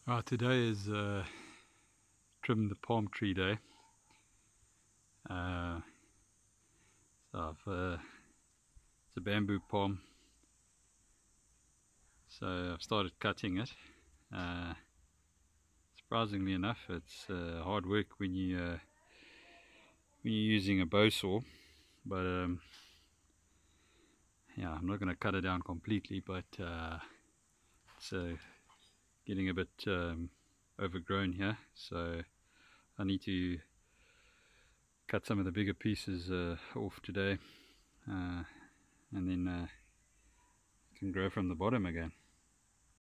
Today is trim the palm tree day. It's a bamboo palm, so I've started cutting it. Surprisingly enough, it's hard work when you're using a bow saw, but yeah, I'm not going to cut it down completely, but it's getting a bit overgrown here, so I need to cut some of the bigger pieces off today, and then it can grow from the bottom again.